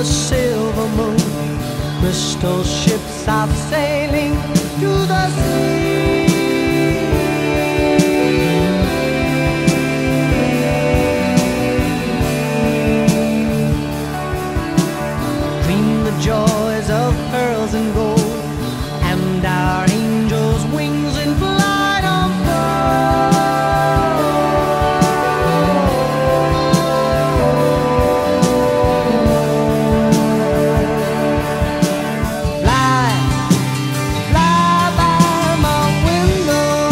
silver moon. Crystal ships are sailing to the sea. Dream the joys of pearls and gold, and our angels' wings in flight unfold. Fly, fly by my window,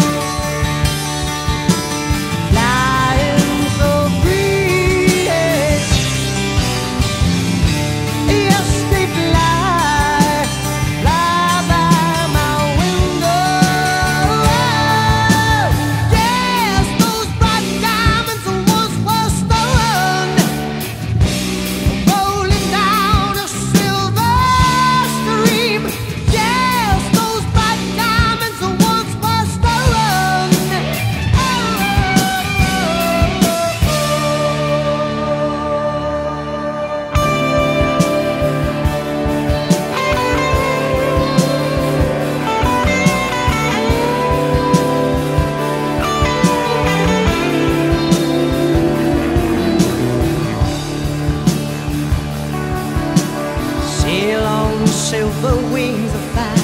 flying so free. Yes, they fly, fly by my window. Yes, those bright diamonds once were stolen, rolling down a silver stream. Yes, those bright diamonds once were stolen. Sail on silver wings of fire,